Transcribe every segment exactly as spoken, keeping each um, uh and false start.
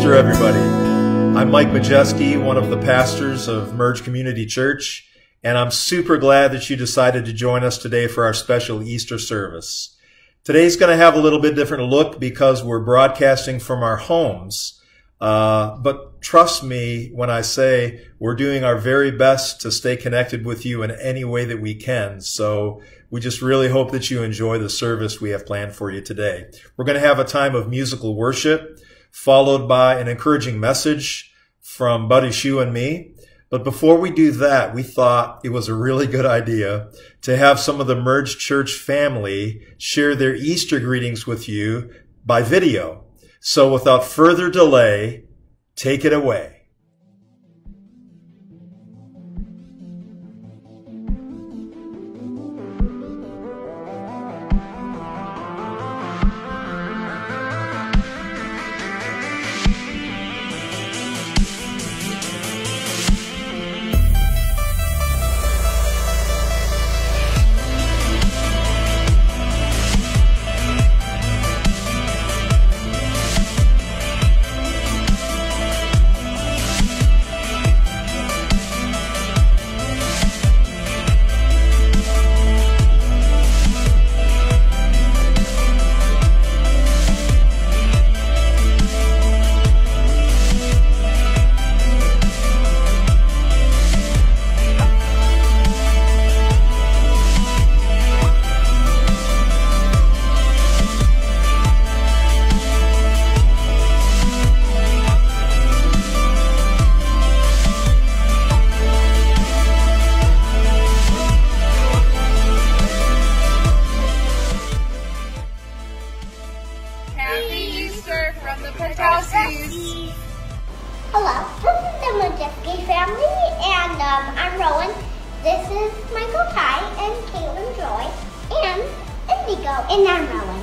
Easter, everybody. I'm Mike Majeski, one of the pastors of Merge Community Church, and I'm super glad that you decided to join us today for our special Easter service. Today's going to have a little bit different look because we're broadcasting from our homes, uh, but trust me when I say we're doing our very best to stay connected with you in any way that we can. So we just really hope that you enjoy the service we have planned for you today. We're going to have a time of musical worship, followed by an encouraging message from Buddy Shue and me. But before we do that, we thought it was a really good idea to have some of the Merge Church family share their Easter greetings with you by video. So without further delay, take it away. Hello, this is the Majeski family, and um, I'm Rowan. This is Michael Ty and Caitlin Joy, and Indigo, and I'm Rowan.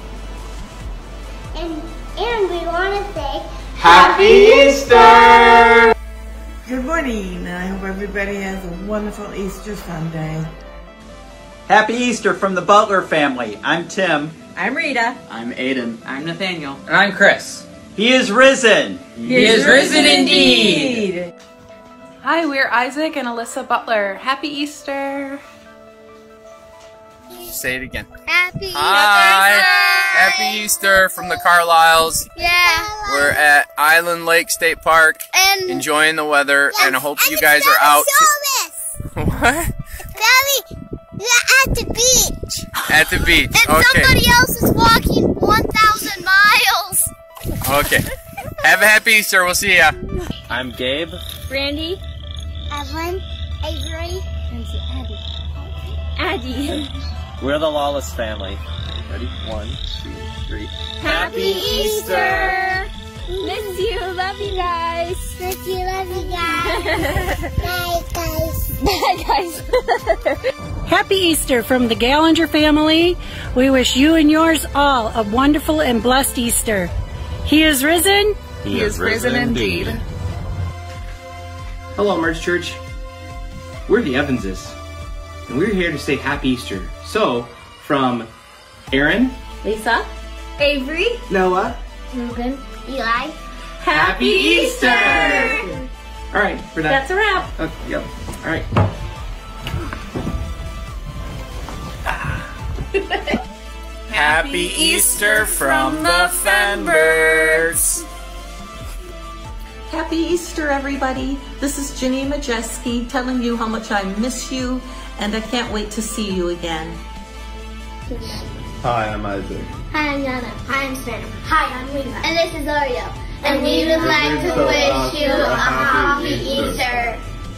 And and we want to say Happy Easter! Good morning. I hope everybody has a wonderful Easter Sunday. Happy Easter from the Butler family. I'm Tim. I'm Rita. I'm Aiden. I'm Nathaniel. And I'm Chris. He is risen. He, he is, is risen indeed. indeed. Hi, we're Isaac and Alyssa Butler. Happy Easter. Say it again. Happy Hi. Easter. Happy Easter from the Carlisles. Yeah. We're at Island Lake State Park and enjoying the weather, yes, and I hope and you guys are out. To... What? Daddy, we're at the beach. At the beach. And okay. somebody else is walking one thousand miles. Okay. Have a happy Easter. We'll see ya. I'm Gabe. Brandy. Evelyn. Avery. And Addie. Addie. We're the Lawless family. Ready? One, two, three. Happy Easter! Miss you. Love you guys. Miss you. Love you guys. Bye, guys. Bye, guys. Happy Easter from the Gallinger family. We wish you and yours all a wonderful and blessed Easter. He is risen. He, he is risen, risen indeed. indeed. Hello, Merge Church. We're the Evanses, and we're here to say Happy Easter. So, from Aaron, Lisa, Avery, Noah, Ruben, Eli, Happy, Happy Easter! Easter! All right, we're done. That's a wrap. Uh, yep. All right. Happy Easter from the Fenbirds. Happy Easter, everybody. This is Ginny Majeski telling you how much I miss you, and I can't wait to see you again. Hi, I'm Isaac. Hi, I'm Yana. Hi, I'm Sam. Hi, I'm Lena. And this is Oreo. And, and we would like to wish you a happy Easter.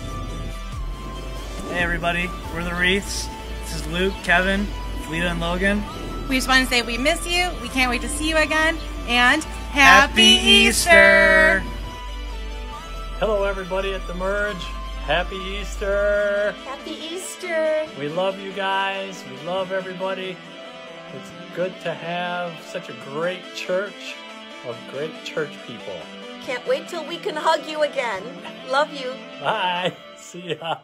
Hey, everybody. We're the Wreaths. This is Luke, Kevin, Lita, and Logan. We just want to say we miss you. We can't wait to see you again. And Happy Easter! Hello, everybody at the Merge. Happy Easter! Happy Easter! We love you guys. We love everybody. It's good to have such a great church of great church people. Can't wait till we can hug you again. Love you. Bye. See ya.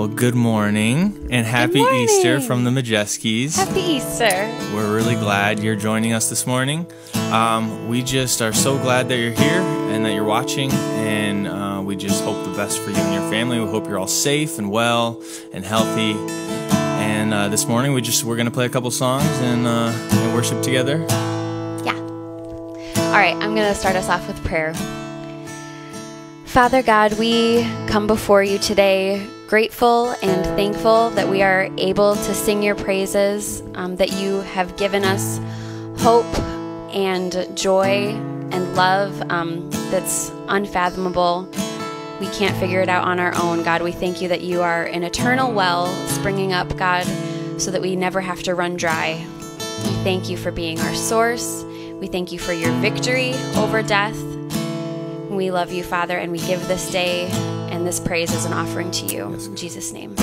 Well, good morning and happy morning. Easter from the Majeskis. Happy Easter. We're really glad you're joining us this morning. Um, we just are so glad that you're here and that you're watching, and uh, we just hope the best for you and your family. We hope you're all safe and well and healthy. And uh, this morning we just we're gonna play a couple songs and, uh, and worship together. Yeah. All right, I'm gonna start us off with prayer. Father God, we come before you today grateful and thankful that we are able to sing your praises, um, that you have given us hope and joy and love um, that's unfathomable. We can't figure it out on our own, God. We thank you that you are an eternal well springing up, God, so that we never have to run dry. We thank you for being our source. We thank you for your victory over death. We love you, Father, and we give this day and this praise as an offering to you. In Jesus' name.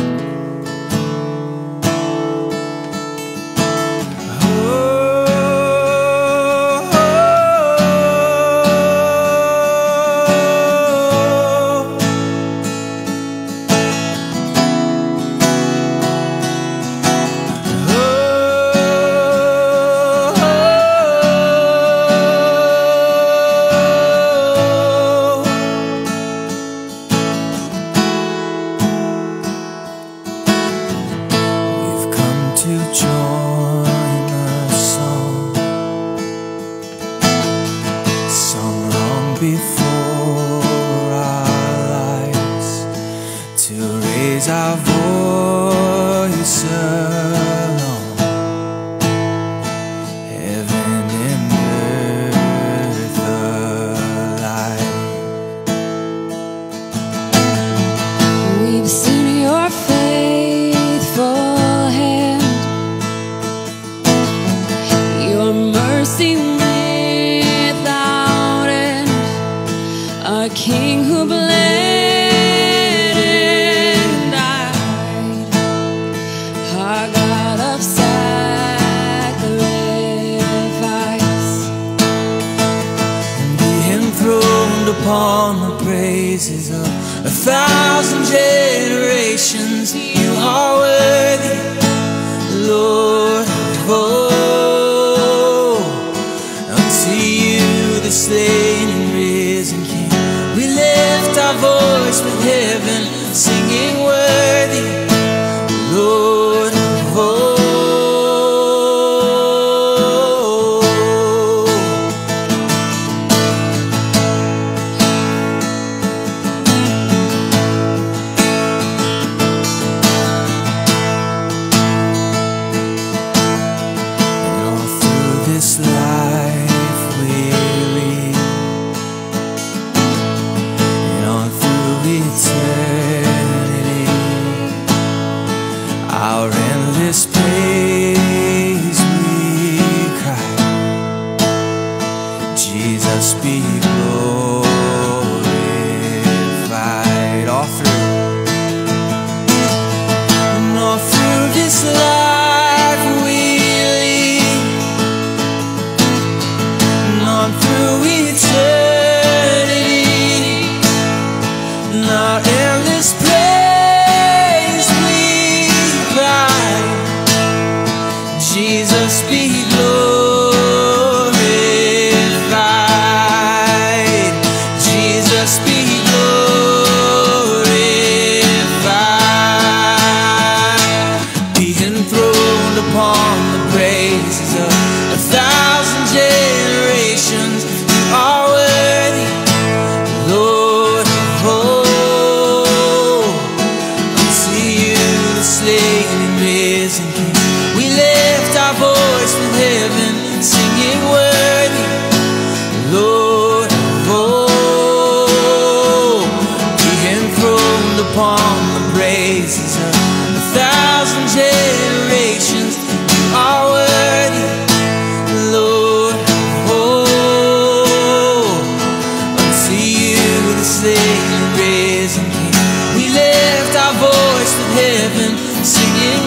Singing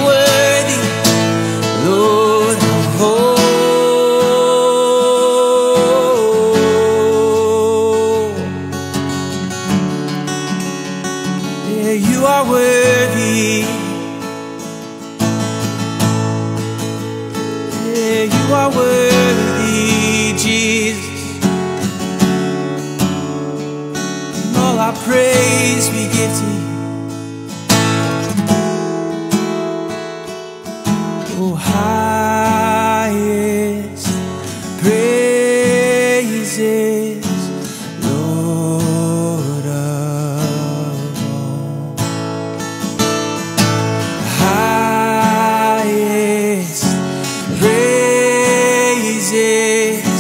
are worthy, Jesus. And all our praise we give to you. Oh, highest praises, Lord of all. Highest praises,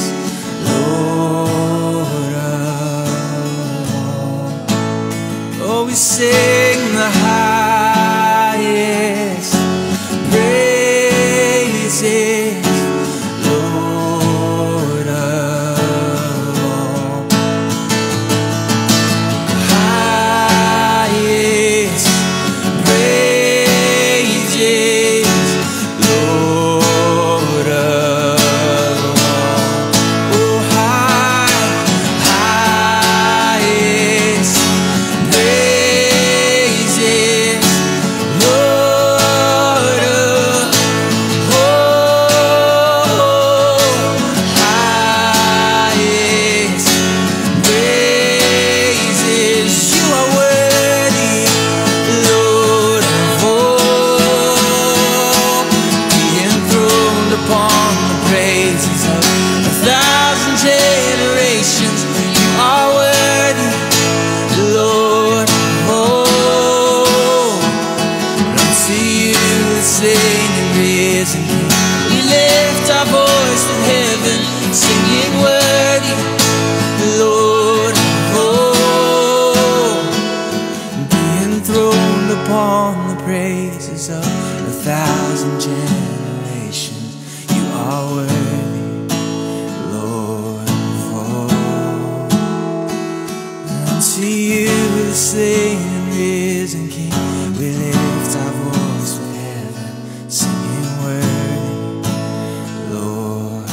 Lord of all. Oh, we sing the highest praises, Lord of all. Highest praises, Lord of all. Oh, high, highest praises, Lord of singing worthy, Lord of all, be enthroned upon the praises of a thousand generations. You are worthy, Lord of all. Unto you the slain and risen King, we lift our voice for heaven, singing worthy, Lord.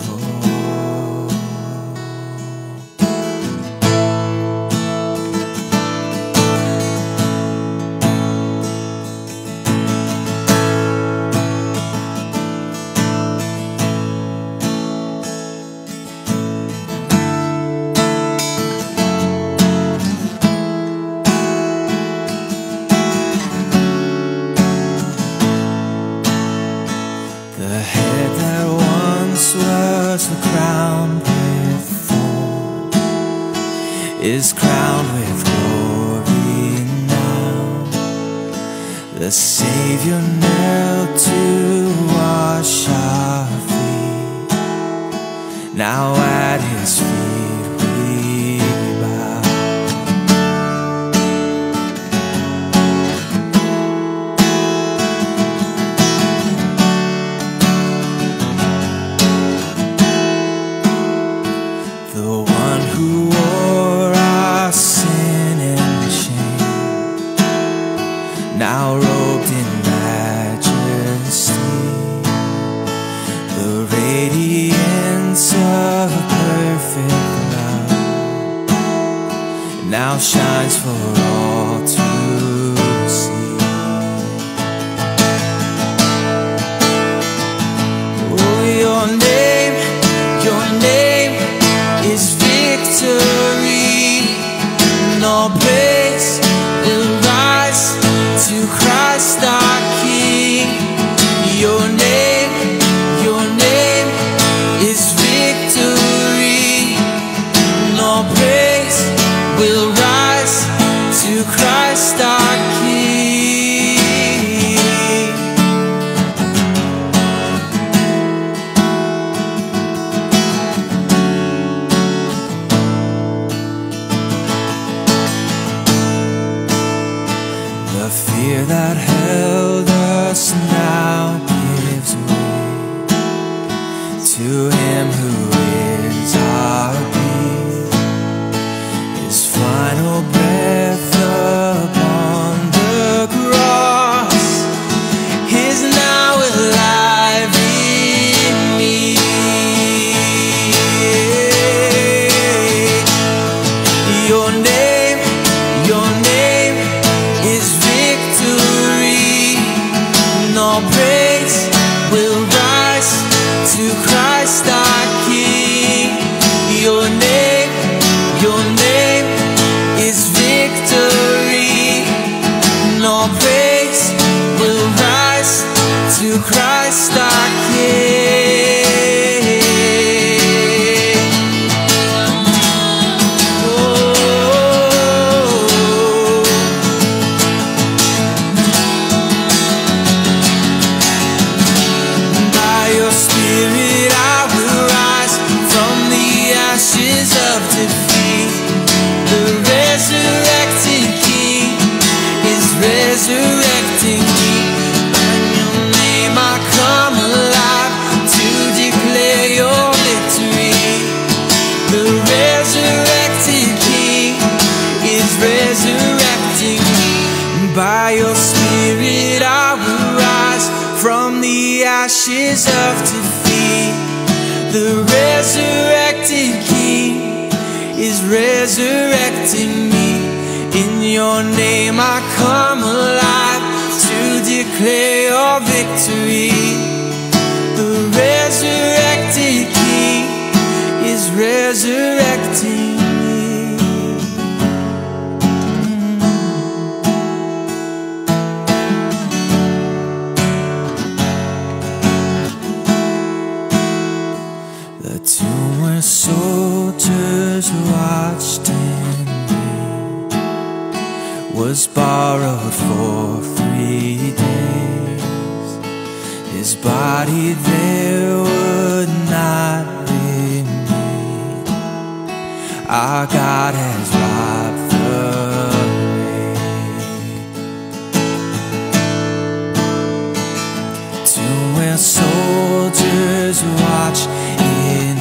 The head that once was the crown with thorns is crowned with glory now. The Savior knelt to wash our feet. Now at His feet we bow. Now robed in majesty, the radiance of perfect love now shines for all to see. Oh, your name, your name is victory, and all praise will rise to Christ our King. Your name, your name is victory, and all praise will rise to Christ our King. Resurrecting me, in your name I come alive to declare your victory. The resurrected King is resurrecting me. By your Spirit I will rise from the ashes of defeat. The resurrected King is resurrecting me. In your name I come alive to declare your victory. The resurrected King is resurrecting me. The tomb where soldiers watched him was borrowed for three days. His body there would not remain. Our God has robbed the grave. Tomb where soldiers watch in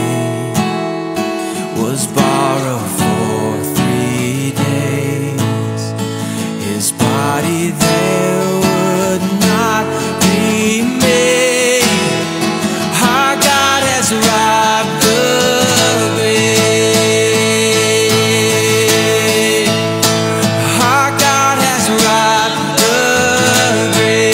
vain was borrowed for three days. His body there would not remain. Our God has robbed the grave. Our God has robbed the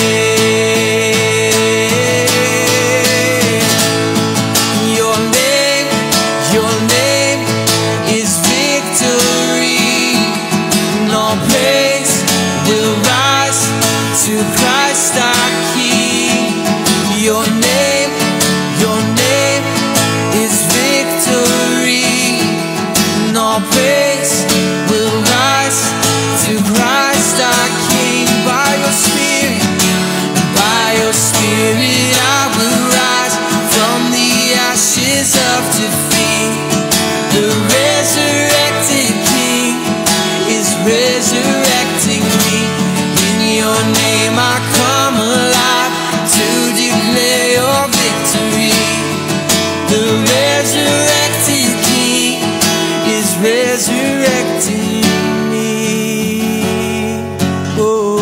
grave. Your name, your name is victory. No praise will rise to Christ our King. Your name, your name is victory. No praise will rise to Christ our King. By your Spirit, by your Spirit I will rise from the ashes of defeat. The resurrected King is resurrecting me. In your name I come alive to declare your victory. The resurrected King is resurrecting me. Oh.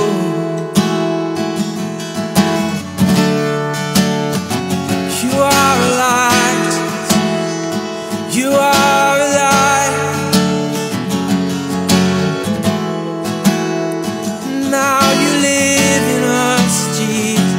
You are alive. You are alive. Now you live in us, Jesus.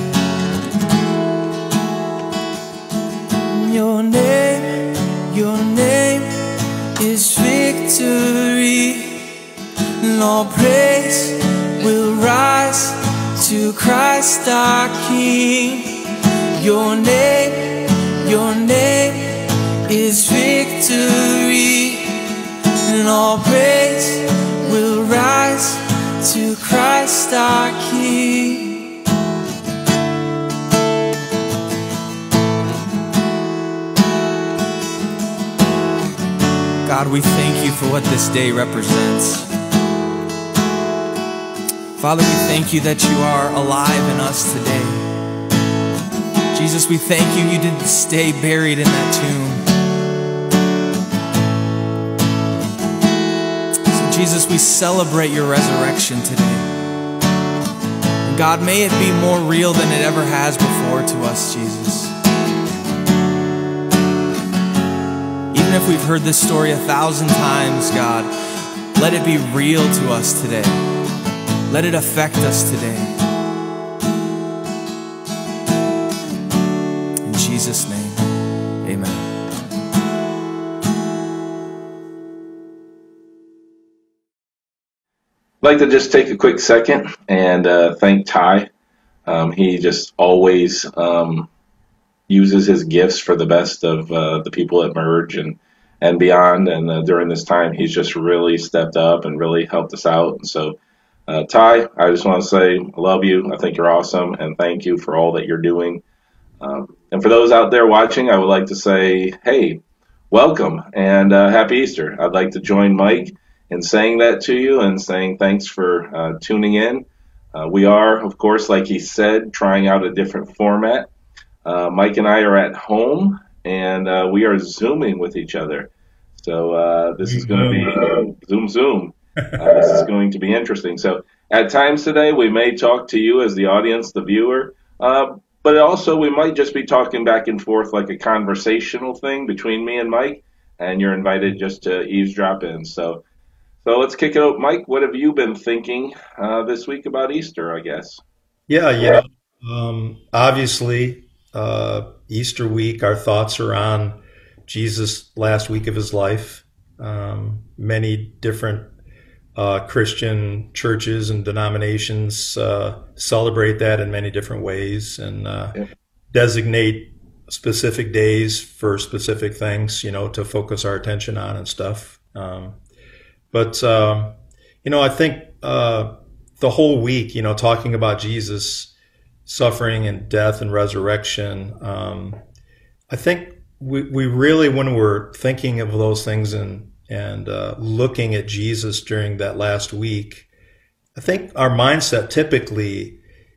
Your name, your name is victory. No praise will rise to Christ our King. Your name, your name is victory. No praise will rise to Christ our King. God, we thank you for what this day represents. Father, we thank you that you are alive in us today. Jesus, we thank you you didn't stay buried in that tomb. So Jesus, we celebrate your resurrection today. And God, may it be more real than it ever has before to us, Jesus. Even if we've heard this story a thousand times, God, let it be real to us today. Let it affect us today. In Jesus' name, amen. I'd like to just take a quick second and uh, thank Ty Um, he just always um, uses his gifts for the best of uh, the people at Merge and, and beyond. And uh, during this time, he's just really stepped up and really helped us out. And so, uh, Ty, I just want to say I love you. I think you're awesome. And thank you for all that you're doing. Um, and for those out there watching, I would like to say, hey, welcome and uh, happy Easter. I'd like to join Mike in saying that to you and saying thanks for uh, tuning in. Uh, we are, of course, like he said, trying out a different format. Uh, Mike and I are at home, and uh, we are Zooming with each other. So uh, this is going to be uh, Zoom, Zoom. Uh, this is going to be interesting. So at times today, we may talk to you as the audience, the viewer, uh, but also we might just be talking back and forth like a conversational thing between me and Mike, and you're invited just to eavesdrop in. So so let's kick it out. Mike, what have you been thinking uh, this week about Easter, I guess? Yeah, you know, um, obviously, uh, Easter week, our thoughts are on Jesus' last week of his life. Um, many different uh, Christian churches and denominations uh, celebrate that in many different ways and uh, yeah. designate specific days for specific things, you know, to focus our attention on and stuff. Um, but, um, you know, I think uh, the whole week, you know, talking about Jesus' suffering and death and resurrection, um, I think we, we really, when we're thinking of those things and, and uh, looking at Jesus during that last week, I think our mindset typically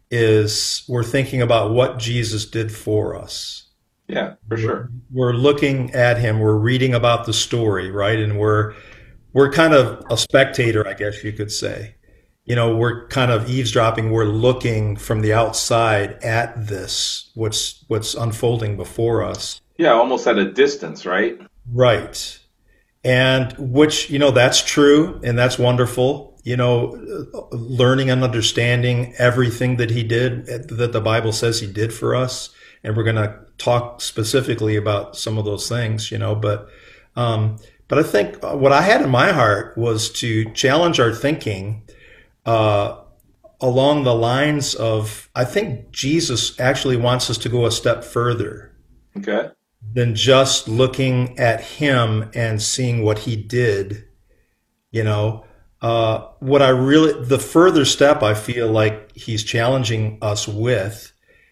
is we're thinking about what Jesus did for us. Yeah, for sure. We're, we're looking at him. We're reading about the story, right? And we're we're kind of a spectator, I guess you could say. You know, we're kind of eavesdropping. We're looking from the outside at this, what's what's unfolding before us. Yeah, almost at a distance, right? Right. And which, you know, that's true and that's wonderful. You know, learning and understanding everything that he did, that the Bible says he did for us. And we're going to talk specifically about some of those things, you know, but, um, but I think what I had in my heart was to challenge our thinking, uh, along the lines of, I think Jesus actually wants us to go a step further. Okay. Than just looking at him and seeing what he did, you know, uh, what I really, the further step I feel like he's challenging us with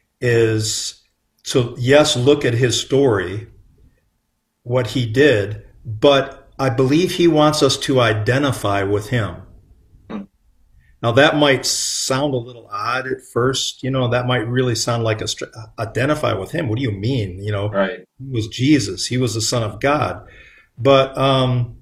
is to, yes, look at his story, what he did, but I believe he wants us to identify with him. Now that might sound a little odd at first, you know, that might really sound like a identify with him. What do you mean? You know, right. He was Jesus. He was the Son of God. But um,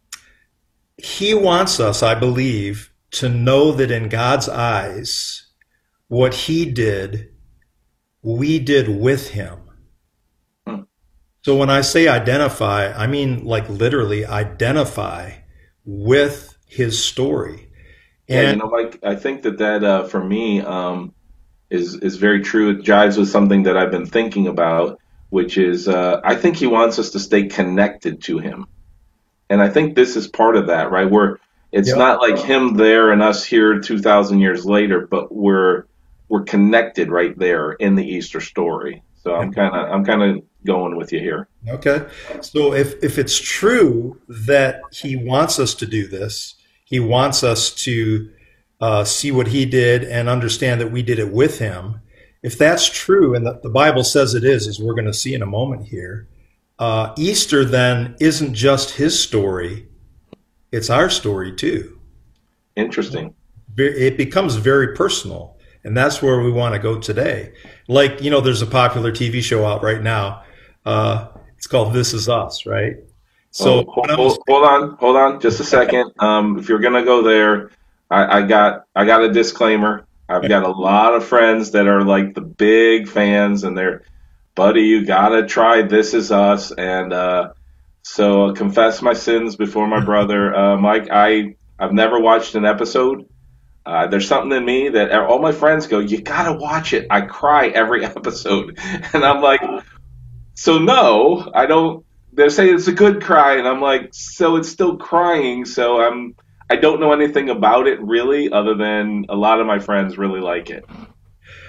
he wants us, I believe, to know that in God's eyes, what he did, we did with him. Hmm. So when I say identify, I mean like literally identify with his story. Yeah, and, you know, Mike, I think that that uh, for me um, is is very true. It jives with something that I've been thinking about, which is uh, I think he wants us to stay connected to him, and I think this is part of that, right? Where it's yep. not like him there and us here two thousand years later, but we're we're connected right there in the Easter story. So I'm kind of I'm kind of going with you here. Okay, so if if it's true that he wants us to do this. He wants us to uh, see what he did and understand that we did it with him. If that's true, and the, the Bible says it is, as we're going to see in a moment here, uh, Easter then isn't just his story, it's our story too. Interesting. It becomes very personal, and that's where we want to go today. Like, you know, there's a popular T V show out right now. Uh, it's called This Is Us, right? So oh, hold, hold, hold on, hold on, just a second. Um, if you're gonna go there, I, I got I got a disclaimer. I've got a lot of friends that are like the big fans, and they're, buddy, you gotta try This Is Us. And uh, so, confess my sins before my brother, uh, Mike. I I've never watched an episode. Uh, there's something in me that all my friends go, you gotta watch it. I cry every episode, and I'm like, so no, I don't. They say it's a good cry, and I'm like, so it's still crying. So I'm, I don't know anything about it really, other than a lot of my friends really like it.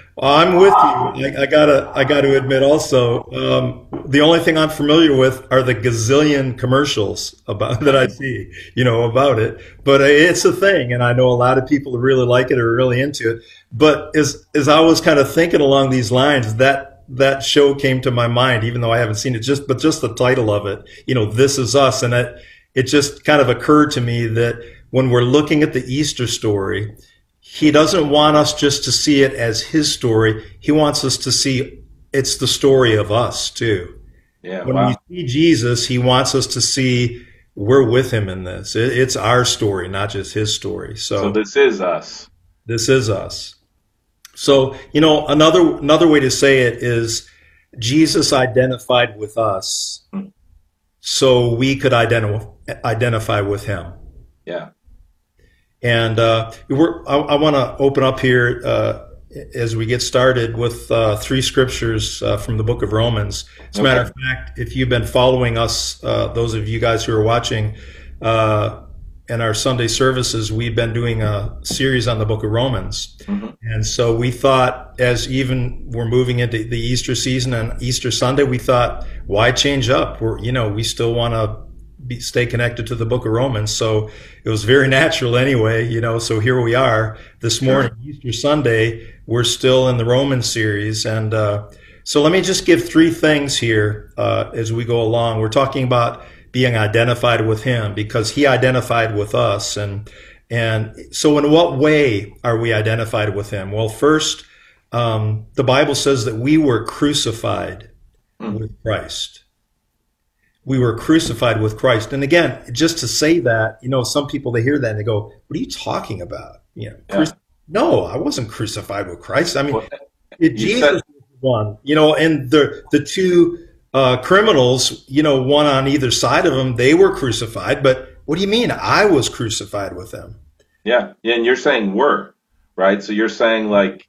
Well, I'm with you. I, I gotta, I gotta admit also, um, the only thing I'm familiar with are the gazillion commercials about that I see, you know, about it. But it's a thing, and I know a lot of people who really like it or are really into it. But as as I was kind of thinking along these lines, that that show came to my mind, even though I haven't seen it. Just but just the title of it, you know, This Is Us, and it it just kind of occurred to me that when we're looking at the Easter story, he doesn't want us just to see it as his story. He wants us to see it's the story of us too. Yeah. When Wow. we see Jesus, he wants us to see we're with him in this. It, it's our story, not just his story. So, So this is us. this is us. So, you know, another another way to say it is Jesus identified with us so we could identi- identify with him. Yeah. And uh, we're, I, I want to open up here uh, as we get started with uh, three scriptures uh, from the book of Romans. As a Okay. matter of fact, if you've been following us, uh, those of you guys who are watching uh, in our Sunday services, we've been doing a series on the book of Romans. Mhm. And so we thought, as even we're moving into the Easter season and Easter Sunday, we thought, why change up? We're, you know, we still want to be, stay connected to the book of Romans. So it was very natural anyway, you know, so here we are this morning, Easter Sunday, we're still in the Romans series. And uh, so let me just give three things here uh, as we go along. We're talking about being identified with him because he identified with us. And, and so in what way are we identified with him? Well, first, um, the Bible says that we were crucified with Christ. We were crucified with Christ. And again, just to say that, you know, some people, they hear that and they go, what are you talking about? You know, Yeah. cru- no, I wasn't crucified with Christ. I mean, Well, it, you Jesus said- was the one, you know, and the, the two uh, criminals, you know, one on either side of them, they were crucified. But what do you mean? I was crucified with them. Yeah. Yeah. And you're saying were, right? So you're saying like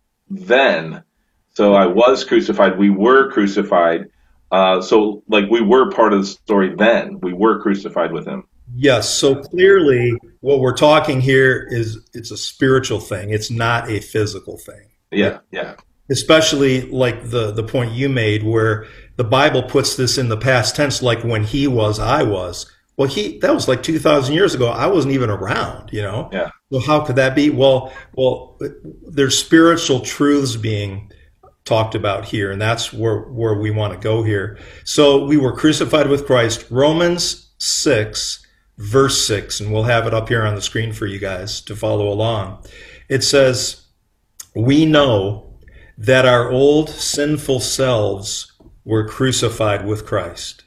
then. So I was crucified. We were crucified. Uh, so like we were part of the story then. We were crucified with him. Yes. So clearly what we're talking here is it's a spiritual thing. It's not a physical thing. Yeah. Yeah. Especially like the, the point you made where the Bible puts this in the past tense, like when he was, I was. Well, he, that was like two thousand years ago. I wasn't even around, you know? Yeah. So how could that be? Well, well, there's spiritual truths being talked about here, and that's where, where we want to go here. So we were crucified with Christ. Romans six, verse six, and we'll have it up here on the screen for you guys to follow along. It says, we know that our old sinful selves were crucified with Christ,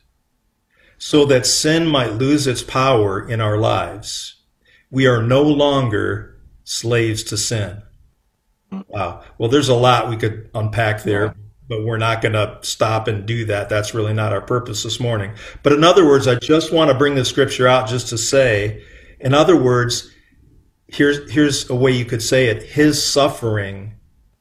so that sin might lose its power in our lives. We are no longer slaves to sin. Wow. Well, there's a lot we could unpack there, but we're not going to stop and do that. That's really not our purpose this morning. But in other words, I just want to bring the scripture out just to say, in other words, here's, here's a way you could say it. His suffering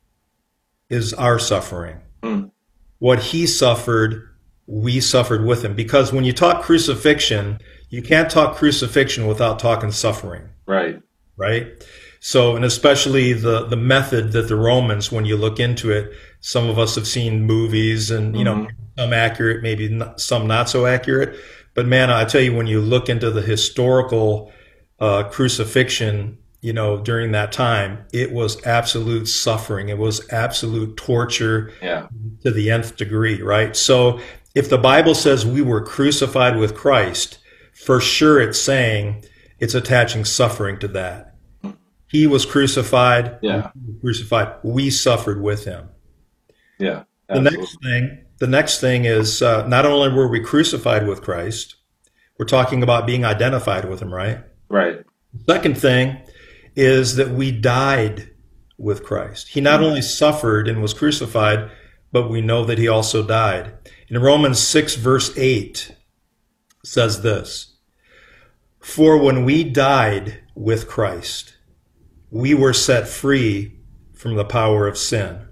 is our suffering. Mm. What he suffered, we suffered with him. Because when you talk crucifixion, you can't talk crucifixion without talking suffering. Right. Right? So, and especially the, the method that the Romans, when you look into it, some of us have seen movies and, you know, some accurate, maybe not, some not so accurate. But man, I tell you, when you look into the historical uh, crucifixion, you know, during that time, it was absolute suffering. It was absolute torture Yeah. to the nth degree, right? So if the Bible says we were crucified with Christ, for sure it's saying it's attaching suffering to that. He was crucified. Yeah. We were crucified. We suffered with him. Yeah. The next thing, the next thing is uh, not only were we crucified with Christ, we're talking about being identified with him, right? Right. The second thing is that we died with Christ. He not only suffered and was crucified, but we know that he also died. In Romans six, verse eight, says this, for when we died with Christ, we were set free from the power of sin.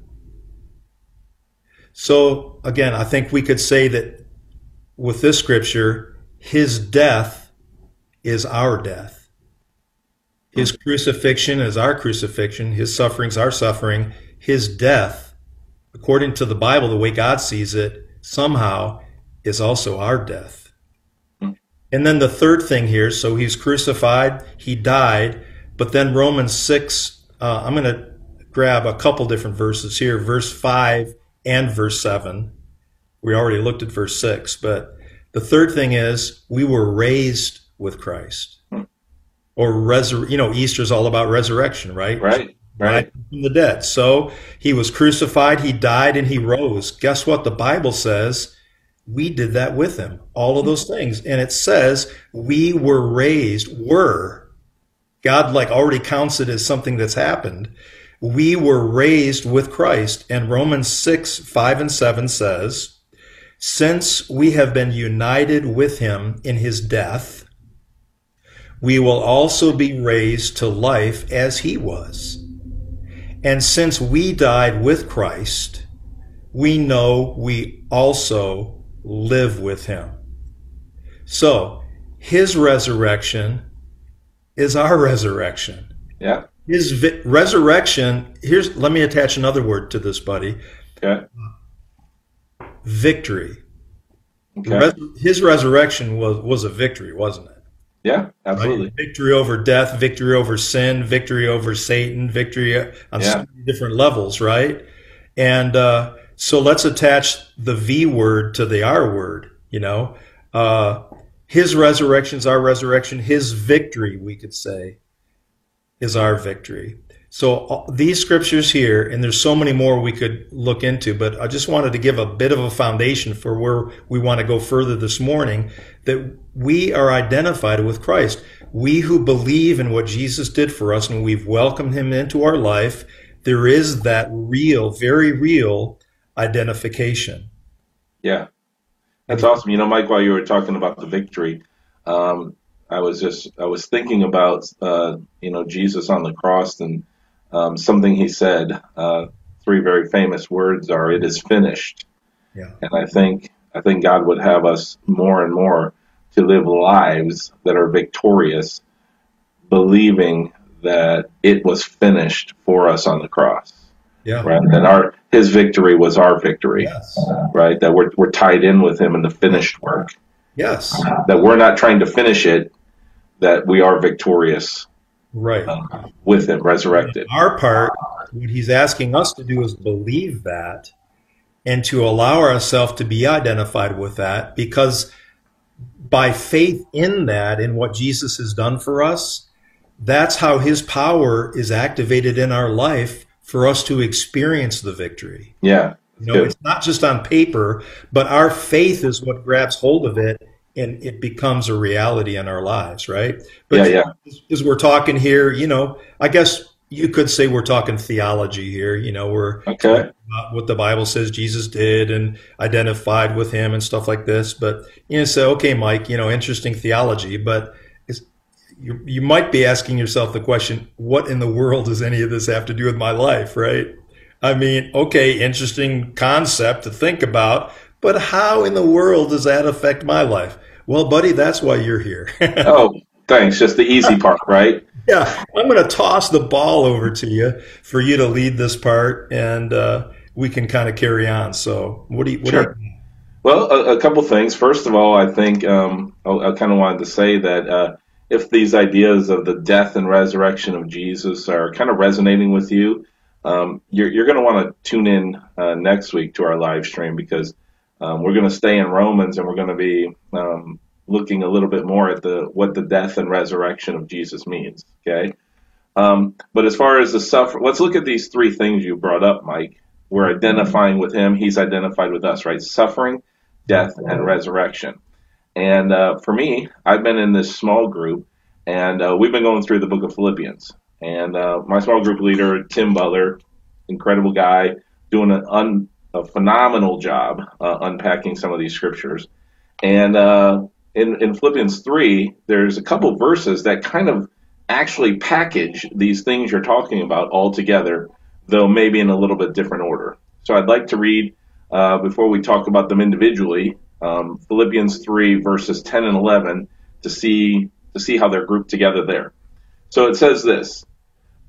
So again, I think we could say that with this scripture, his death is our death. His crucifixion is our crucifixion. His sufferings, our suffering. his death, according to the Bible, the way God sees it, somehow is also our death. And then the third thing here, so he's crucified, he died, but then Romans six, uh, I'm going to grab a couple different verses here, verse five and verse seven. We already looked at verse six, but the third thing is we were raised with Christ. Or, resur- you know, Easter's all about resurrection, right? Right, right. From the dead. So he was crucified, he died, and he rose. Guess what? The Bible says we did that with him. All of those things. And it says we were raised, were. God like already counts it as something that's happened. We were raised with Christ. And Romans six, five and seven says, since we have been united with him in his death, we will also be raised to life as he was. And since we died with Christ, we know we also live with him. So his resurrection is our resurrection. Yeah. His vi- resurrection, here's, let me attach another word to this, buddy. Okay. Victory. Okay. Res- his resurrection was, was a victory, wasn't it? Yeah, absolutely. Right? Victory over death, victory over sin, victory over Satan, victory on yeah. so many different levels, right? And uh, so let's attach the V word to the R word, you know. Uh, his resurrection is our resurrection. His victory, we could say, is our victory. So these scriptures here, and there's so many more we could look into, but I just wanted to give a bit of a foundation for where we want to go further this morning, that we are identified with Christ. We who believe in what Jesus did for us and we've welcomed him into our life, there is that real, very real identification. Yeah. That's awesome. You know, Mike, while you were talking about the victory, um, I was just, I was thinking about, uh, you know, Jesus on the cross and Um, something he said, uh, three very famous words are, it is finished. Yeah. And I think, I think God would have us more and more to live lives that are victorious, believing that it was finished for us on the cross. Yeah. Right. And our, his victory was our victory. Yes. Right. That we're, we're tied in with him in the finished work. Yes. That we're not trying to finish it, that we are victorious. Right. Uh, with him, resurrected. Our part, what he's asking us to do is believe that and to allow ourselves to be identified with that, because by faith in that, in what Jesus has done for us, that's how his power is activated in our life for us to experience the victory. Yeah. You know, good. It's not just on paper, but our faith is what grabs hold of it, and it becomes a reality in our lives, right? But yeah, yeah. As, as we're talking here, you know, I guess you could say we're talking theology here. You know, we're okay. talking about what the Bible says Jesus did and identified with him and stuff like this. But, you know, say, okay, Mike, you know, interesting theology, but it's, you, you might be asking yourself the question, what in the world does any of this have to do with my life, right? I mean, okay, interesting concept to think about, but how in the world does that affect my life? Well, buddy, that's why you're here. Oh, thanks. Just the easy part, right? Yeah. I'm going to toss the ball over to you for you to lead this part, and uh, we can kind of carry on. So what do you what Sure. do you Well, a, a couple things. First of all, I think um, I, I kind of wanted to say that uh, if these ideas of the death and resurrection of Jesus are kind of resonating with you, um, you're, you're going to want to tune in uh, next week to our live stream, because Um, we're going to stay in Romans, and we're going to be um, looking a little bit more at the what the death and resurrection of Jesus means. Okay, um, but as far as the suffer, let's look at these three things you brought up, Mike. We're identifying with him; he's identified with us, right? Suffering, death, and resurrection. And uh, for me, I've been in this small group, and uh, we've been going through the book of Philippians. And uh, my small group leader, Tim Butler, incredible guy, doing an un a phenomenal job uh, unpacking some of these scriptures. And uh, in, in Philippians three, there's a couple verses that kind of actually package these things you're talking about all together, though maybe in a little bit different order. So I'd like to read, uh, before we talk about them individually, um, Philippians three, verses ten and eleven, to see, to see how they're grouped together there. So it says this: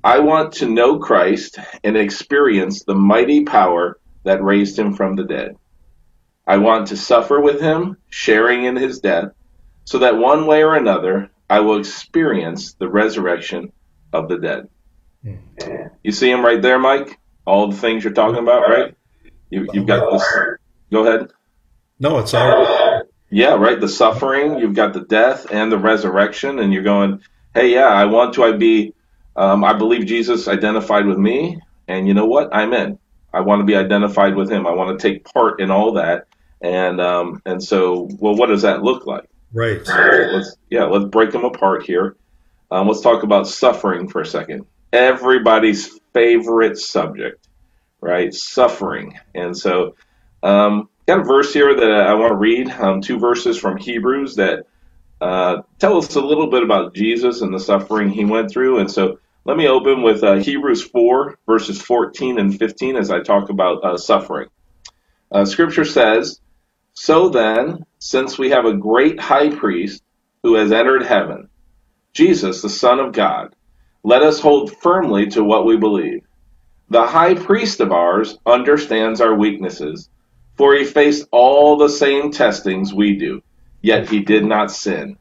I want to know Christ and experience the mighty power that raised him from the dead. I want to suffer with him, sharing in his death, so that one way or another I will experience the resurrection of the dead. Mm. You see him right there, Mike? All the things you're talking about, right? You, you've got this. Go ahead. No, it's all right. Yeah, right. The suffering, you've got the death and the resurrection, and you're going, hey, yeah, I want to I be, um, I believe Jesus identified with me, and you know what? I'm in. I want to be identified with him. I want to take part in all that. And um, and so, well, what does that look like? Right. So let's, yeah, let's break them apart here. Um, let's talk about suffering for a second. Everybody's favorite subject, right? Suffering. And so, um, got a verse here that I want to read, um, two verses from Hebrews that uh, tell us a little bit about Jesus and the suffering he went through. And so let me open with uh, Hebrews four, verses fourteen and fifteen as I talk about uh, suffering. Uh, scripture says, so then, since we have a great high priest who has entered heaven, Jesus, the Son of God, let us hold firmly to what we believe. The high priest of ours understands our weaknesses, for he faced all the same testings we do, yet he did not sin.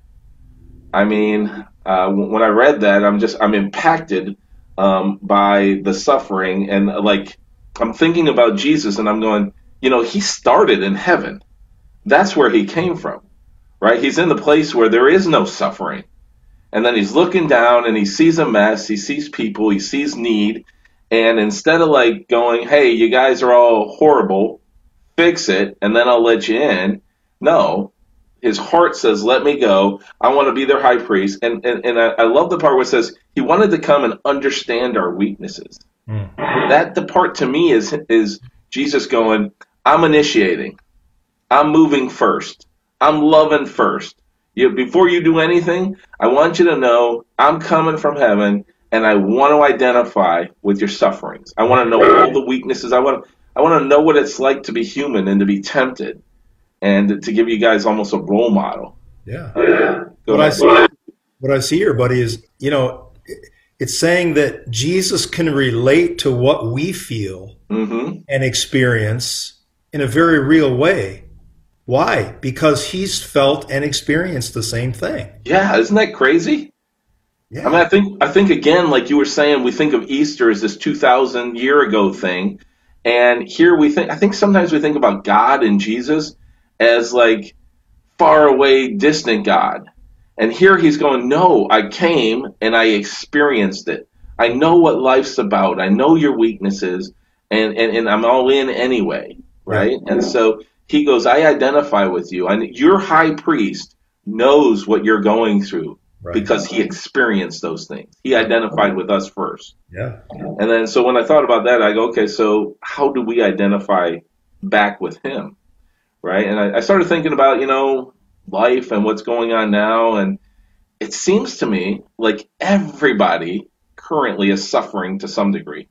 I mean, uh, when I read that, I'm just, I'm impacted um, by the suffering, and like, I'm thinking about Jesus and I'm going, you know, he started in heaven. That's where he came from, right? He's in the place where there is no suffering. And then he's looking down and he sees a mess, he sees people, he sees need. And instead of like going, hey, you guys are all horrible, fix it, and then I'll let you in. No, his heart says, let me go. I want to be their high priest. And and, and I, I love the part where it says he wanted to come and understand our weaknesses. Mm. That the part to me is is Jesus going, I'm initiating. I'm moving first. I'm loving first. You, before you do anything, I want you to know I'm coming from heaven, and I want to identify with your sufferings. I want to know all the weaknesses. I want I want to know what it's like to be human and to be tempted, and to give you guys almost a role model. Yeah. Uh, what I see, what I see here, buddy, is, you know, it's saying that Jesus can relate to what we feel mm-hmm. and experience in a very real way. Why? Because he's felt and experienced the same thing. Yeah, isn't that crazy? Yeah. I mean, I think, I think again, like you were saying, we think of Easter as this two thousand year ago thing. And here we think, I think sometimes we think about God and Jesus as like far away, distant God. And here he's going, no, I came and I experienced it. I know what life's about. I know your weaknesses, and, and, and I'm all in anyway, right? Yeah. And so he goes, I identify with you. And your high priest knows what you're going through right. because he experienced those things. He identified with us first. Yeah. And then so when I thought about that, I go, okay, so how do we identify back with him? Right? And I, I started thinking about, you know, life and what's going on now. And it seems to me like everybody currently is suffering to some degree.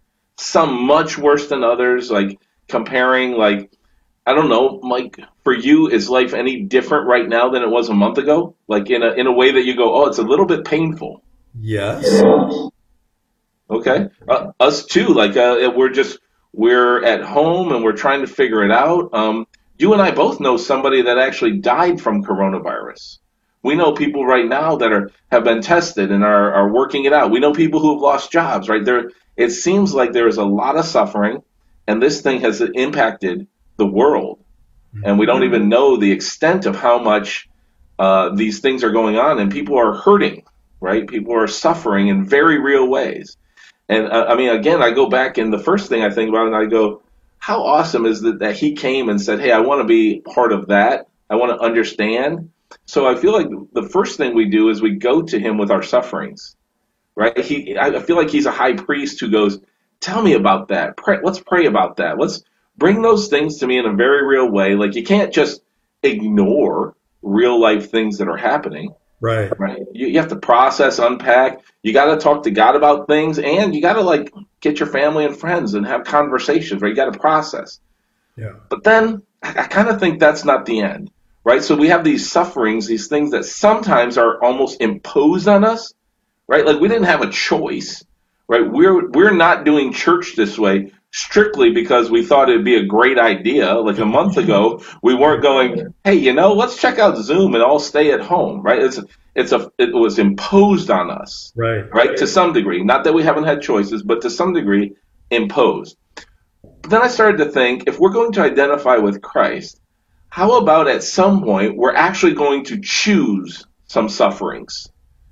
Some much worse than others, like comparing, like, I don't know, Mike, for you, is life any different right now than it was a month ago? Like in a in a way that you go, oh, it's a little bit painful. Yes. Okay. Uh, us too. Like uh, we're just, we're at home and we're trying to figure it out. Um, you and I both know somebody that actually died from coronavirus. We know people right now that are have been tested and are, are working it out. We know people who have lost jobs, right? There, it seems like there is a lot of suffering, and this thing has impacted the world, and we don't even know the extent of how much uh, these things are going on, and people are hurting, right? People are suffering in very real ways. And uh, I mean, again, I go back, and the first thing I think about, and I go, how awesome is it that he came and said, hey, I want to be part of that. I want to understand. So I feel like the first thing we do is we go to him with our sufferings, right? He, I feel like he's a high priest who goes, tell me about that. Pray, let's pray about that. Let's bring those things to me in a very real way. Like, you can't just ignore real life things that are happening. Right. Right. You, you have to process, unpack. You got to talk to God about things, and you got to like get your family and friends and have conversations, right? You got to process. Yeah. But then I, I kind of think that's not the end, right? So we have these sufferings, these things that sometimes are almost imposed on us, right? Like we didn't have a choice, right? We're we're not doing church this way strictly because we thought it'd be a great idea. Like a month ago, we weren't going, hey, you know, let's check out Zoom and all stay at home, right? It's it's a it was imposed on us, right? Right, to some degree. Not that we haven't had choices, but to some degree, imposed. But then I started to think, if we're going to identify with Christ, how about at some point we're actually going to choose some sufferings?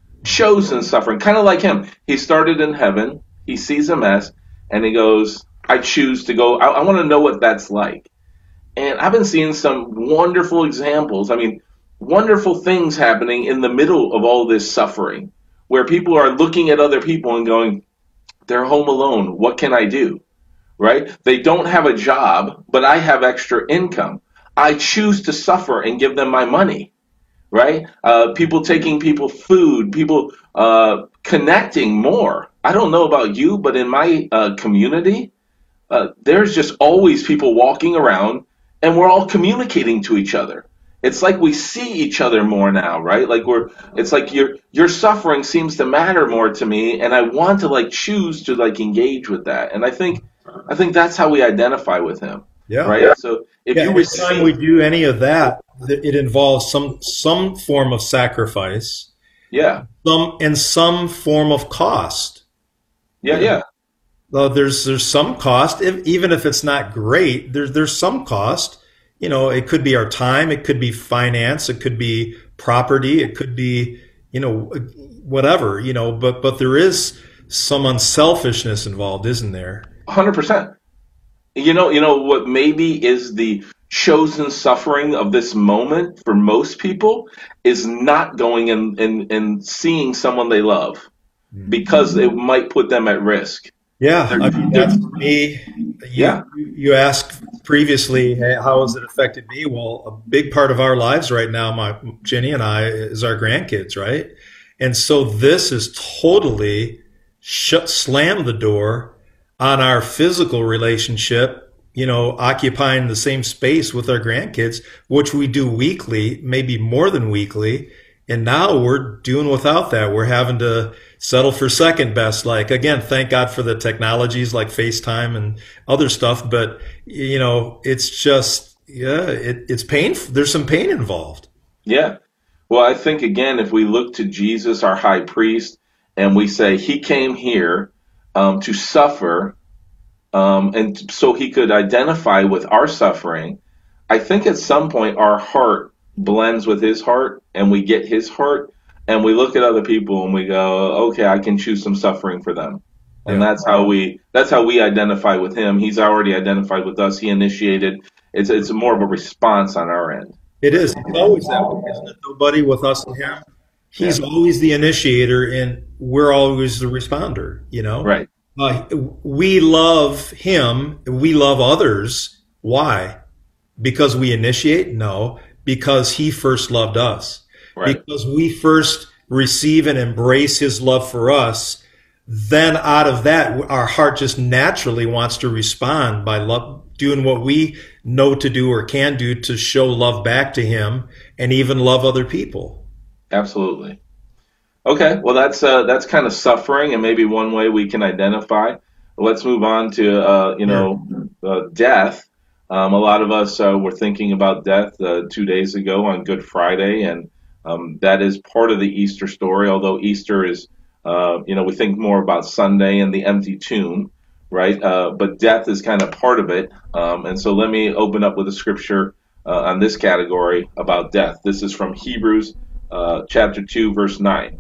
Chosen suffering, kind of like him. He started in heaven, he sees a mess, and he goes, I choose to go, I, I want to know what that's like. And I've been seeing some wonderful examples, I mean, wonderful things happening in the middle of all this suffering, where people are looking at other people and going, they're home alone, what can I do? Right? They don't have a job, but I have extra income. I choose to suffer and give them my money. Right? Uh, people taking people food, people uh, connecting more. I don't know about you, but in my uh, community, uh, there's just always people walking around and we're all communicating to each other. It's like we see each other more now, right? Like we're, it's like your your suffering seems to matter more to me, and I want to like choose to like engage with that. And I think, I think that's how we identify with him. Yeah. Right. So if yeah, you every receive, time we do any of that, it involves some some form of sacrifice. Yeah. Some and some form of cost. Yeah, yeah. Well, there's there's some cost, if, even if it's not great. There's there's some cost. You know, it could be our time, it could be finance, it could be property, it could be, you know, whatever. You know, but but there is some unselfishness involved, isn't there? one hundred percent. You know, you know what maybe is the chosen suffering of this moment for most people is not going and, and, and seeing someone they love because it might put them at risk. Yeah, I mean, that's me. You, yeah. You asked previously, hey, how has it affected me? Well, a big part of our lives right now, my Jenny and I, is our grandkids, right? And so this is totally shut, slammed the door on our physical relationship, you know, occupying the same space with our grandkids, which we do weekly, maybe more than weekly. And now we're doing without that. We're having to settle for second best. Like, again, thank God for the technologies like FaceTime and other stuff. But, you know, it's just, yeah, it, it's painful. There's some pain involved. Yeah. Well, I think, again, if we look to Jesus, our high priest, and we say he came here um, to suffer um, and so he could identify with our suffering, I think at some point our heart blends with his heart and we get his heart and we look at other people and we go, okay, I can choose some suffering for them. And yeah. that's how we that's how we identify with him. He's already identified with us. He initiated. It's it's more of a response on our end. It is. It's always that way, isn't it, though, buddy, with us and him? He's yeah. always the initiator and we're always the responder, you know? Right. Uh, we love him. We love others. Why? Because we initiate? No. Because he first loved us. Right. Because we first receive and embrace his love for us, then out of that, our heart just naturally wants to respond by love, doing what we know to do or can do to show love back to him and even love other people. Absolutely. Okay, well, that's uh, that's kind of suffering and maybe one way we can identify. Let's move on to, uh, you know, uh, death. Um, a lot of us uh, were thinking about death uh, two days ago on Good Friday, and um, that is part of the Easter story, although Easter is, uh, you know, we think more about Sunday and the empty tomb, right? Uh, but death is kind of part of it. Um, and so let me open up with a scripture uh, on this category about death. This is from Hebrews uh, chapter two, verse nine.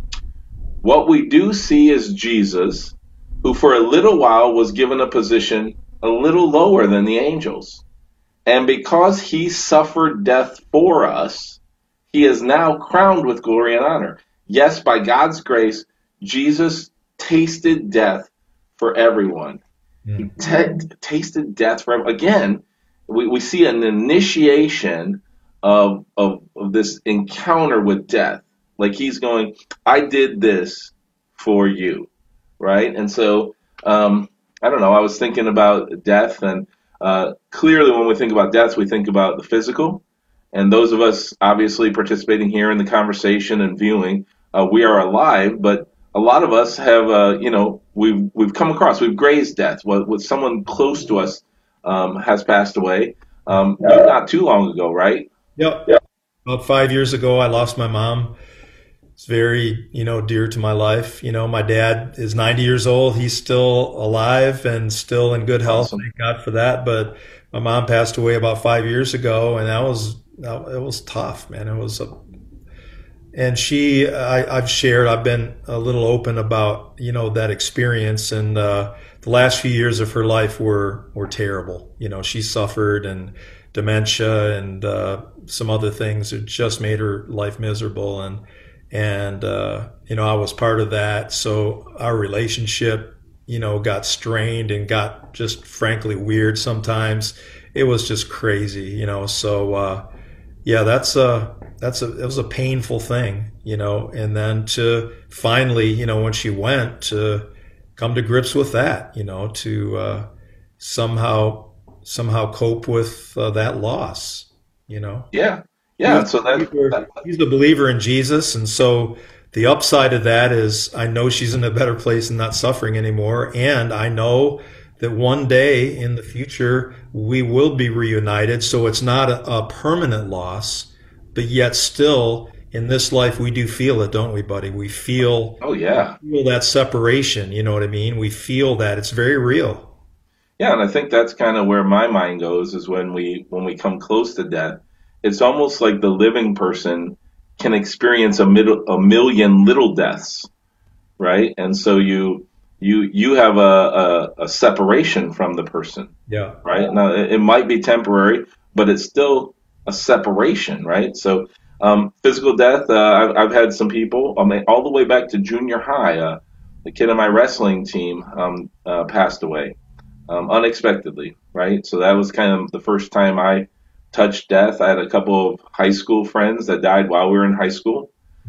What we do see is Jesus, who for a little while was given a position a little lower than the angels. And because he suffered death for us, he is now crowned with glory and honor. Yes, by God's grace, Jesus tasted death for everyone. Mm. He t- tasted death for everyone. Again, we, we see an initiation of, of, of this encounter with death. Like he's going, I did this for you, right? And so, um, I don't know, I was thinking about death, and uh, clearly when we think about death, we think about the physical. And those of us obviously participating here in the conversation and viewing, uh, we are alive, but a lot of us have, uh, you know, we've we've come across, we've grazed death. With, with someone close to us um, has passed away, um, not too long ago, right? Yep. yep. About five years ago, I lost my mom. It's very, you know, dear to my life. You know, my dad is ninety years old. He's still alive and still in good health. Awesome. Thank God for that. But my mom passed away about five years ago, and that was it was tough, man. It was a And she, I, I've shared, I've been a little open about, you know, that experience. And uh, the last few years of her life were, were terrible. You know, she suffered and dementia and uh, some other things that just made her life miserable. And, and uh, you know, I was part of that. So our relationship, you know, got strained and got just frankly weird sometimes. It was just crazy, you know. So, uh, yeah, that's a, that's a, it was a painful thing, you know, and then to finally, you know, when she went, to come to grips with that, you know, to uh, somehow, somehow cope with uh, that loss, you know. Yeah. Yeah. He's, so that, that he's a believer in Jesus. And so the upside of that is I know she's in a better place and not suffering anymore. And I know that one day in the future, we will be reunited. So it's not a, a permanent loss, but yet still in this life, we do feel it, don't we, buddy? We feel, oh yeah, we feel that separation. You know what I mean? We feel that it's very real. Yeah. And I think that's kind of where my mind goes, is when we, when we come close to death, it's almost like the living person can experience a middle, a million little deaths. Right. And so you, You you have a, a, a separation from the person, yeah. Right. Now it, it might be temporary, but it's still a separation, right? So um, physical death. Uh, I've, I've had some people, I mean, all the way back to junior high. Uh, the kid on my wrestling team um, uh, passed away um, unexpectedly, right? So that was kind of the first time I touched death. I had a couple of high school friends that died while we were in high school.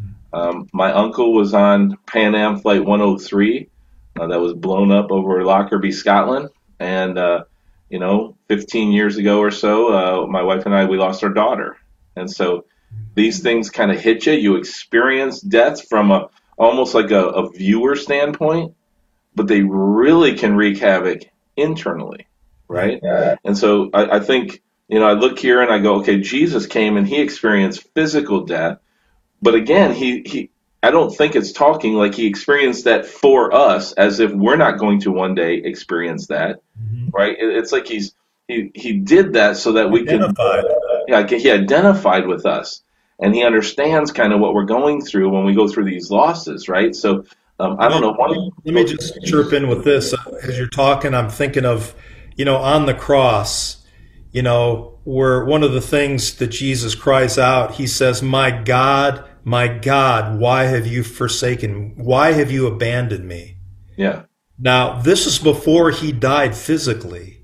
Um, my uncle was on Pan Am Flight one oh three. Uh, that was blown up over Lockerbie, Scotland. And, uh, you know, fifteen years ago or so, uh, my wife and I, we lost our daughter. And so these things kind of hit you. You experience death from a almost like a, a viewer standpoint, but they really can wreak havoc internally, right? Yeah. And so I, I think, you know, I look here and I go, okay, Jesus came and he experienced physical death. But again, he, he I don't think it's talking like he experienced that for us, as if we're not going to one day experience that, mm-hmm. right? It, it's like he's he he did that so that we identified. can, yeah, he identified with us, and he understands kind of what we're going through when we go through these losses, right? So um, I don't know. One, let me just chirp in with this. As you're talking, I'm thinking of, you know, on the cross, you know, where one of the things that Jesus cries out, he says, "My God, my God, why have you forsaken? Why have you abandoned me?" Yeah. Now, this is before he died physically.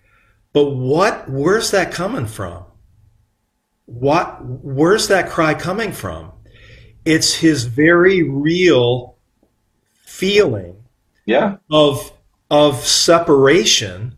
But what, where's that coming from? What, where's that cry coming from? It's his very real feeling yeah. of, of separation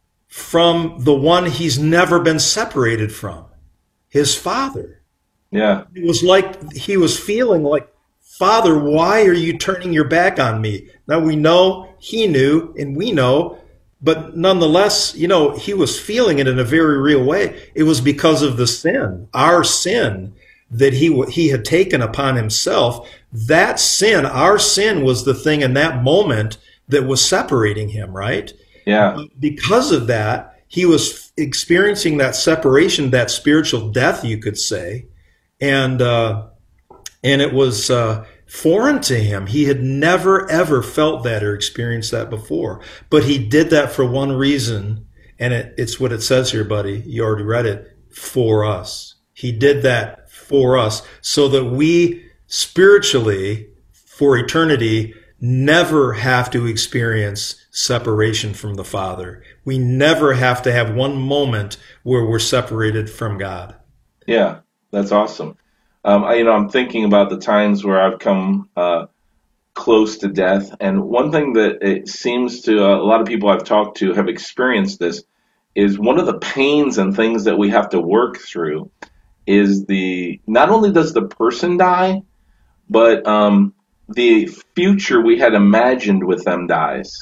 from the one he's never been separated from, his Father. Yeah. It was like he was feeling like, "Father, why are you turning your back on me?" Now we know he knew and we know, but nonetheless, you know, he was feeling it in a very real way. It was because of the sin, our sin that he he had taken upon himself. That sin, our sin, was the thing in that moment that was separating him, right? Yeah. Because of that, he was experiencing that separation, that spiritual death, you could say. And uh, and it was uh, foreign to him. He had never, ever felt that or experienced that before. But he did that for one reason, and it, it's what it says here, buddy. You already read it, for us. He did that for us so that we spiritually, for eternity, never have to experience separation from the Father. We never have to have one moment where we're separated from God. Yeah. That's awesome. Um, I, you know, I'm thinking about the times where I've come uh, close to death, and one thing that it seems to uh, a lot of people I've talked to have experienced this is one of the pains and things that we have to work through is the not only does the person die, but um, the future we had imagined with them dies.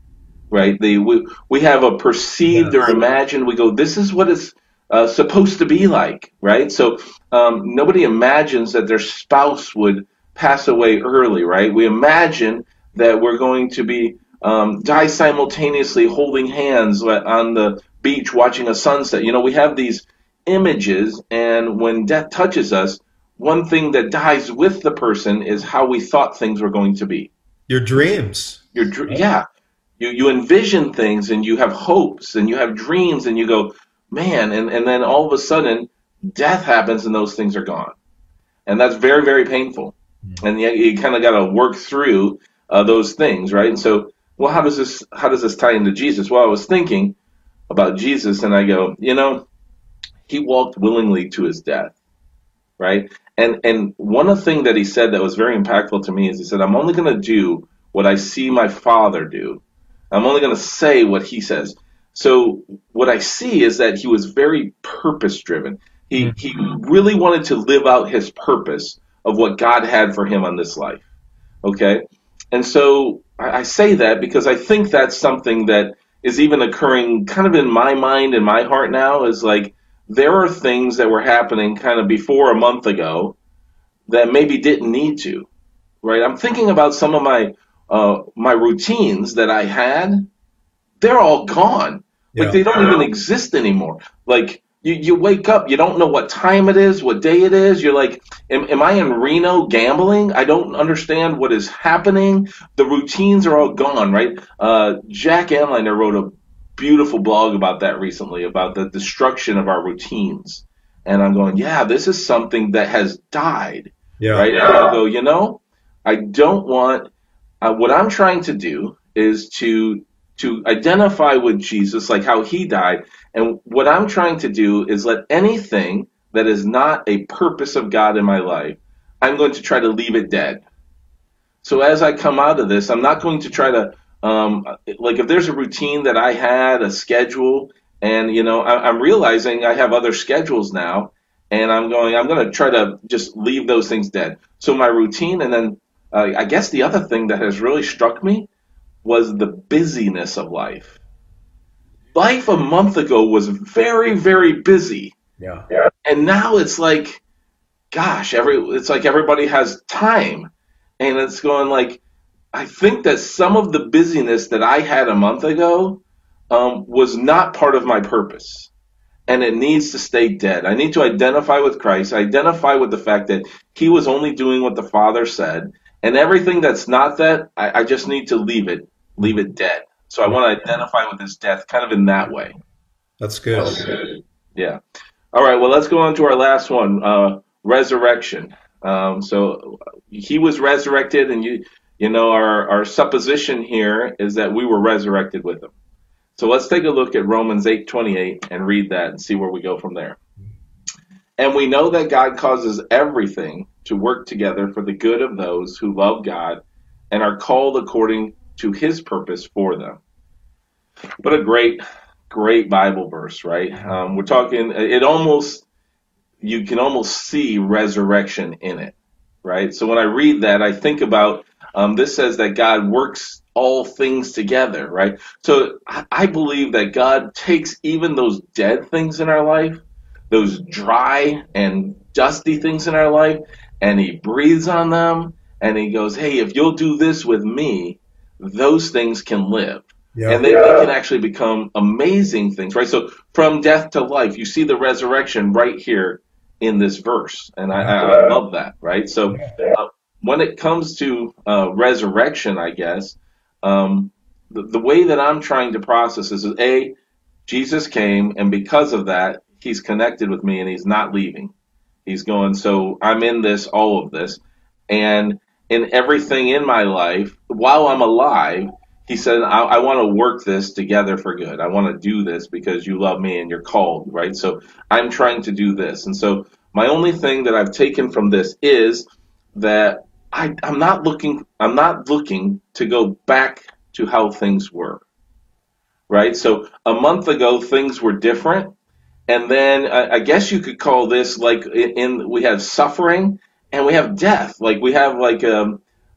Right? The, we, we have a perceived or imagined, we go, this is what it's uh, supposed to be like, right? So um, nobody imagines that their spouse would pass away early, right? We imagine that we're going to be um, die simultaneously holding hands on the beach watching a sunset. You know, we have these images, and when death touches us, one thing that dies with the person is how we thought things were going to be. Your dreams. Your dr- yeah. You you envision things, and you have hopes, and you have dreams, and you go, man, and, and then all of a sudden, death happens, and those things are gone. And that's very, very painful. Mm-hmm. And you, you kind of got to work through uh, those things, right? And so, well, how does this how does this tie into Jesus? Well, I was thinking about Jesus, and I go, you know, he walked willingly to his death, right? And and one of the things that he said that was very impactful to me is he said, I'm only going to do what I see my Father do. I'm only going to say what he says. So what I see is that he was very purpose-driven. He he really wanted to live out his purpose of what God had for him on this life, okay? And so I, I say that because I think that's something that is even occurring kind of in my mind and my heart now, is like there are things that were happening kind of before a month ago that maybe didn't need to, right? I'm thinking about some of my uh, my routines that I had. They're all gone. Like yeah. They don't even exist anymore. Like you, you wake up, you don't know what time it is, what day it is. You're like, am, am I in Reno gambling? I don't understand what is happening. The routines are all gone, right? Uh, Jack Anliner wrote a beautiful blog about that recently, about the destruction of our routines. And I'm going, yeah, this is something that has died, yeah. right? And I go, you know, I don't want, uh, what I'm trying to do is to to identify with Jesus, like how he died. And what I'm trying to do is let anything that is not a purpose of God in my life, I'm going to try to leave it dead. So as I come out of this, I'm not going to try to, um, like if there's a routine that I had, a schedule, and, you know, I, I'm realizing I have other schedules now, and I'm going, I'm going to try to just leave those things dead. So my routine, and then uh, I guess the other thing that has really struck me was the busyness of life. Life a month ago was very, very busy. Yeah. And now it's like, gosh, every it's like everybody has time. And it's going like, I think that some of the busyness that I had a month ago um, was not part of my purpose. And it needs to stay dead. I need to identify with Christ, identify with the fact that he was only doing what the Father said. And everything that's not that, I, I just need to leave it. Leave it dead. So I want to identify with his death kind of in that way. That's good. That's good. Yeah. All right, well, let's go on to our last one, uh, resurrection. Um, so he was resurrected, and you you know, our, our supposition here is that we were resurrected with him. So let's take a look at Romans eight twenty-eight and read that and see where we go from there. And we know that God causes everything to work together for the good of those who love God and are called according to his purpose for them. What a great, great Bible verse, right? Um, we're talking, it almost, you can almost see resurrection in it, right? So when I read that, I think about, um, this says that God works all things together, right? So I believe that God takes even those dead things in our life, those dry and dusty things in our life, and he breathes on them, and he goes, hey, if you'll do this with me, those things can live. Yeah. And they, they can actually become amazing things, right? So from death to life, you see the resurrection right here in this verse. And I, I love that, right? So uh, when it comes to uh, resurrection, I guess, um, the, the way that I'm trying to process this is, A, Jesus came, and because of that, he's connected with me, and he's not leaving. He's going, so I'm in this, all of this. And in everything in my life, while I'm alive, he said, I, I want to work this together for good. I want to do this because you love me and you're called, right? So I'm trying to do this. And so my only thing that I've taken from this is that I, I'm not looking, I'm not looking to go back to how things were, right? So a month ago, things were different. And then I, I guess you could call this like in, in we have suffering, and we have death. Like we have like um, uh,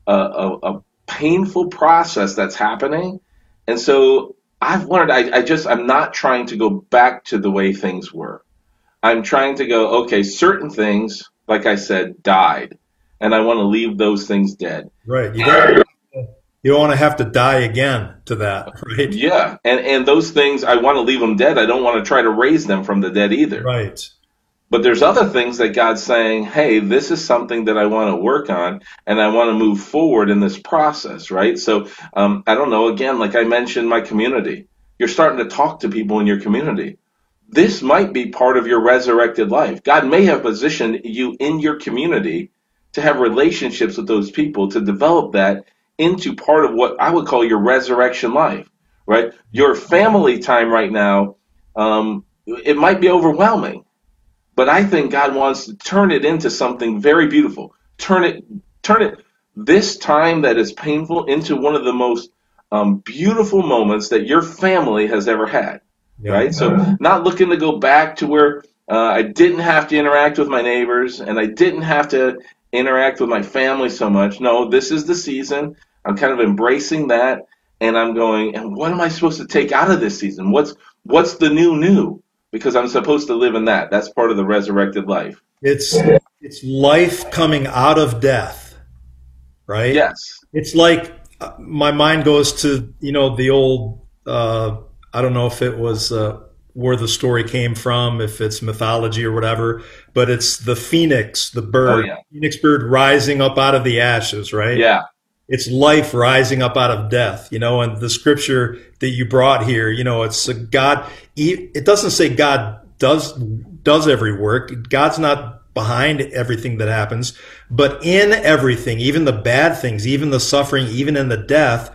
a, a, a painful process that's happening. And so I've learned, I, I just, I'm not trying to go back to the way things were. I'm trying to go, okay, certain things, like I said, died. And I want to leave those things dead. Right. You don't, you don't want to have to die again to that, right? Yeah. And, and those things, I want to leave them dead. I don't want to try to raise them from the dead either. Right. But there's other things that God's saying, hey, this is something that I want to work on, and I want to move forward in this process, right? So um, I don't know, again, like I mentioned, my community. You're starting to talk to people in your community. This might be part of your resurrected life. God may have positioned you in your community to have relationships with those people, to develop that into part of what I would call your resurrection life, right? Your family time right now, um, it might be overwhelming. But I think God wants to turn it into something very beautiful. Turn it, turn it, this time that is painful into one of the most um, beautiful moments that your family has ever had, yeah. right? So not looking to go back to where uh, I didn't have to interact with my neighbors and I didn't have to interact with my family so much. No, this is the season. I'm kind of embracing that, and I'm going, and what am I supposed to take out of this season? What's what's the new new? Because I'm supposed to live in that. That's part of the resurrected life. It's it's life coming out of death, right? Yes. It's like uh, my mind goes to, you know, the old, uh, I don't know if it was uh, where the story came from, if it's mythology or whatever, but it's the phoenix, the bird, oh, yeah. phoenix bird rising up out of the ashes, right? Yeah. It's life rising up out of death, you know, and the scripture that you brought here, you know, it's a God. It doesn't say God does, does every work. God's not behind everything that happens, but in everything, even the bad things, even the suffering, even in the death,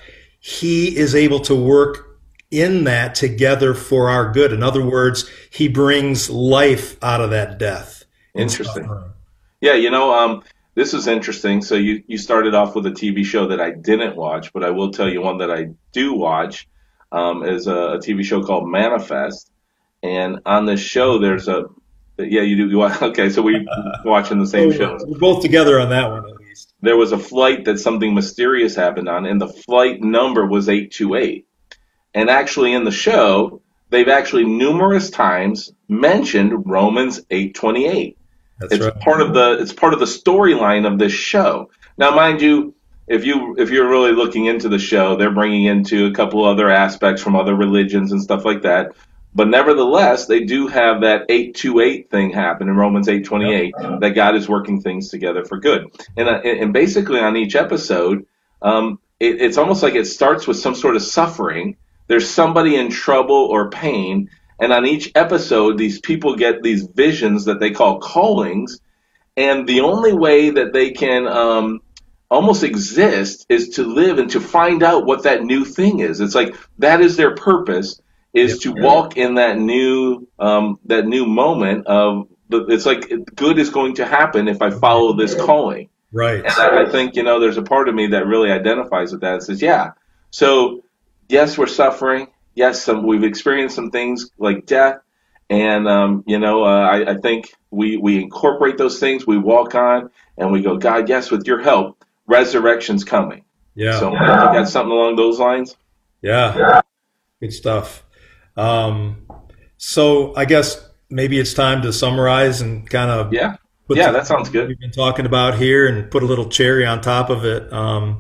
he is able to work in that together for our good. In other words, he brings life out of that death. Interesting. Yeah. You know, um, this is interesting. So you, you started off with a T V show that I didn't watch, but I will tell you one that I do watch um, is a, a T V show called Manifest. And on this show, there's a – yeah, you do. You watch, okay, so we're watching the same shows. We're both together on that one at least. There was a flight that something mysterious happened on, and the flight number was eight two eight. And actually in the show, they've actually numerous times mentioned Romans eight twenty-eight. That's it's right. part of the it's part of the storyline of this show. Now, mind you, if you if you're really looking into the show, they're bringing into a couple other aspects from other religions and stuff like that. But nevertheless, they do have that eight two eight thing happen in Romans eight twenty-eight, yep. that God is working things together for good. And uh, and basically on each episode, um, it, it's almost like it starts with some sort of suffering. There's somebody in trouble or pain. And on each episode, these people get these visions that they call callings. And the only way that they can um, almost exist is to live and to find out what that new thing is. It's like that is their purpose, is yep. to walk in that new um, that new moment of the, it's like good is going to happen if I follow this calling. Right. And I, I think, you know, there's a part of me that really identifies with that and says, yeah. So, yes, we're suffering. Yes, some, we've experienced some things like death, and um, you know, uh, I, I think we we incorporate those things. We walk on, and we go, God, yes, with your help, resurrection's coming. Yeah. So, you got something along those lines? Yeah. yeah. Good stuff. Um, so, I guess maybe it's time to summarize and kind of yeah, yeah, that sounds good. We've been talking about here and put a little cherry on top of it. Um,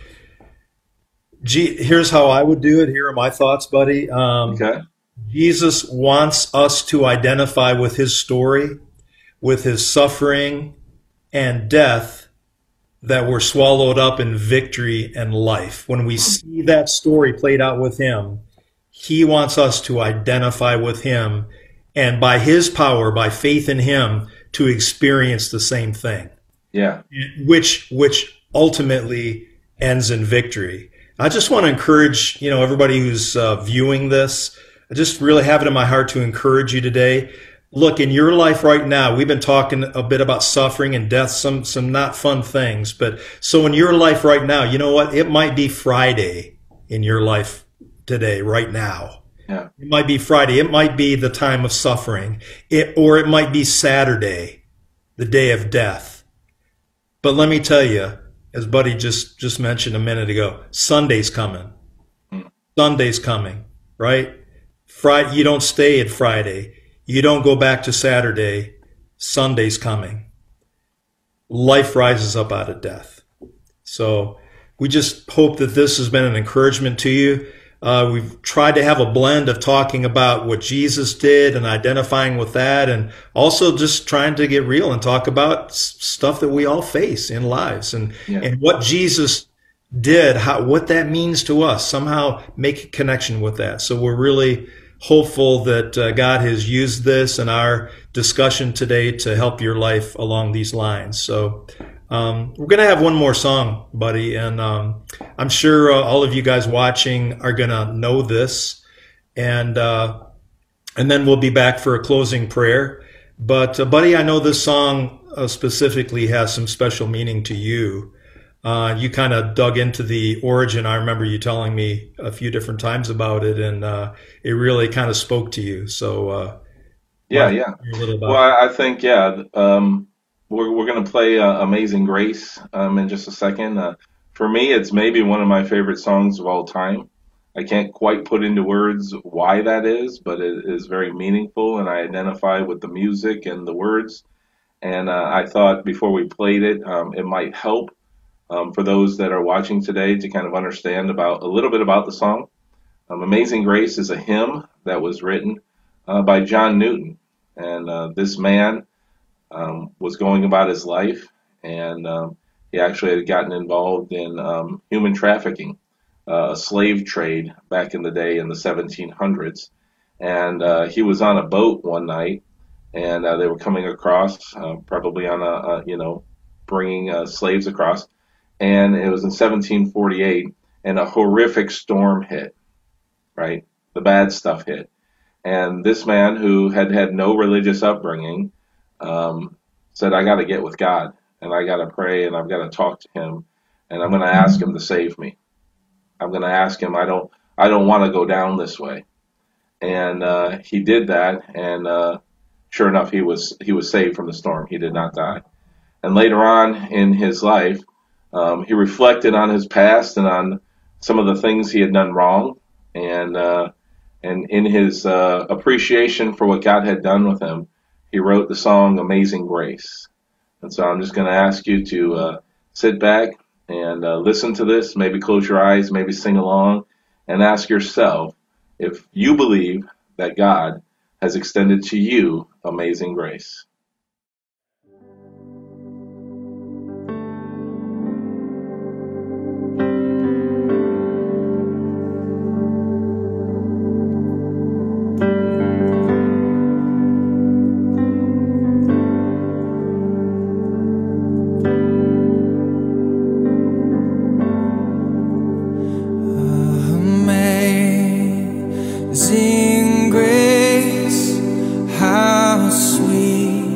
Gee, here's how I would do it. Here are my thoughts, buddy. Um, okay. Jesus wants us to identify with his story, with his suffering and death that were swallowed up in victory and life. When we see that story played out with him, he wants us to identify with him and by his power, by faith in him, to experience the same thing. Yeah. Which, which ultimately ends in victory. I just want to encourage, you know, everybody who's uh, viewing this. I just really have it in my heart to encourage you today. Look, in your life right now, we've been talking a bit about suffering and death, some some not fun things. But so in your life right now, you know what? It might be Friday in your life today, right now. Yeah. It might be Friday. It might be the time of suffering. It, or it might be Saturday, the day of death. But let me tell you, as Buddy just, just mentioned a minute ago, Sunday's coming. Sunday's coming, right? Friday, you don't stay at Friday. You don't go back to Saturday. Sunday's coming. Life rises up out of death. So we just hope that this has been an encouragement to you. Uh, we've tried to have a blend of talking about what Jesus did and identifying with that, and also just trying to get real and talk about s- stuff that we all face in lives, and, yeah. and what Jesus did, how, what that means to us, somehow make a connection with that. So we're really hopeful that uh, God has used this in our discussion today to help your life along these lines. So um, we're going to have one more song, Buddy, and um, I'm sure uh, all of you guys watching are going to know this, and uh, and then we'll be back for a closing prayer. But uh, Buddy, I know this song uh, specifically has some special meaning to you. Uh, you kind of dug into the origin. I remember you telling me a few different times about it, and uh, it really kind of spoke to you. So, uh, yeah, yeah. Well, I think, yeah, um, we're we're going to play uh, "Amazing Grace" um, in just a second. Uh, for me, it's maybe one of my favorite songs of all time. I can't quite put into words why that is, but it is very meaningful, and I identify with the music and the words. And uh, I thought before we played it, um, it might help. Um, for those that are watching today to kind of understand about a little bit about the song. Um, Amazing Grace is a hymn that was written uh, by John Newton. And uh, this man um, was going about his life, and um, he actually had gotten involved in um, human trafficking, uh, a slave trade back in the day in the seventeen hundreds. And uh, he was on a boat one night, and uh, they were coming across, uh, probably on a, a, you know, bringing uh, slaves across. And it was in seventeen forty-eight, and a horrific storm hit, right? The bad stuff hit. And this man, who had had no religious upbringing, um, said, I got to get with God, and I got to pray, and I've got to talk to him, and I'm going to ask him to save me. I'm going to ask him, I don't I don't want to go down this way. And uh, he did that, and uh, sure enough, he was he was saved from the storm. He did not die. And later on in his life, Um, he reflected on his past and on some of the things he had done wrong, and uh, and in his uh, appreciation for what God had done with him, he wrote the song "Amazing Grace." And so I'm just going to ask you to uh, sit back and uh, listen to this. Maybe close your eyes, maybe sing along, and ask yourself if you believe that God has extended to you amazing grace. Amazing grace, how sweet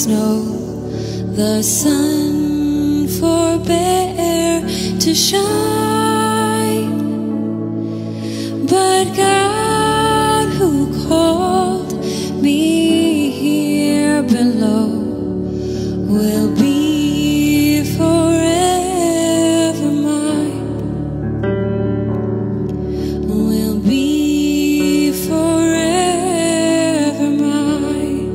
snow, the sun forbear to shine, but God who called me here below will be forever mine, will be forever mine.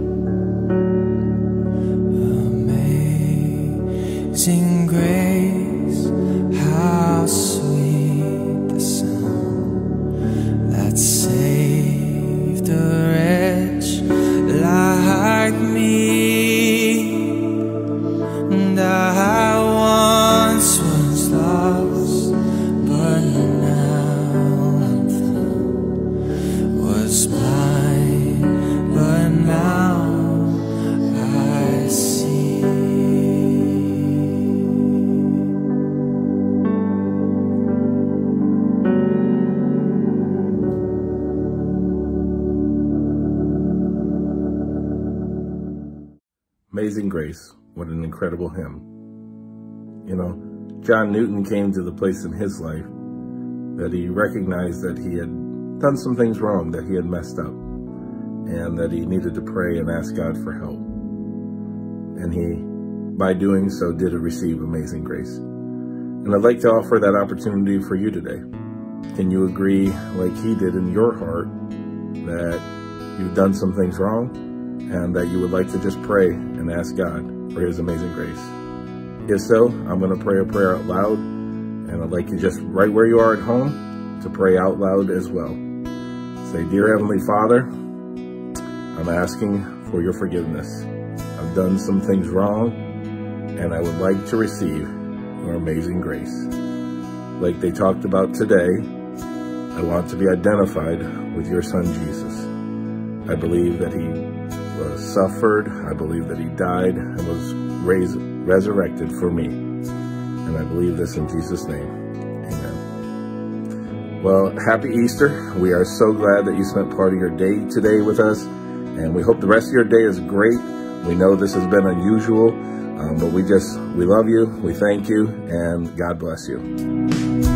Amazing grace, how sweet the sound that saved a wretch like me. And I once was lost, but now I'm found. Was blind, but now I see. Amazing Grace, what an incredible hymn. You know, John Newton came to the place in his life that he recognized that he had done some things wrong, that he had messed up, and that he needed to pray and ask God for help. And he, by doing so, did receive amazing grace. And I'd like to offer that opportunity for you today. Can you agree, like he did in your heart, that you've done some things wrong, and that you would like to just pray and ask God for his amazing grace? If so, I'm going to pray a prayer out loud, and I'd like you just right where you are at home to pray out loud as well. Say, Dear Heavenly Father, I'm asking for your forgiveness. I've done some things wrong, and I would like to receive your amazing grace. Like they talked about today, I want to be identified with your Son, Jesus. I believe that he was suffered, I believe that he died and was raised, resurrected for me. And I believe this in Jesus' name. Amen. Well, happy Easter. We are so glad that you spent part of your day today with us, and we hope the rest of your day is great. We know this has been unusual, um, but we just, we love you, we thank you, and God bless you.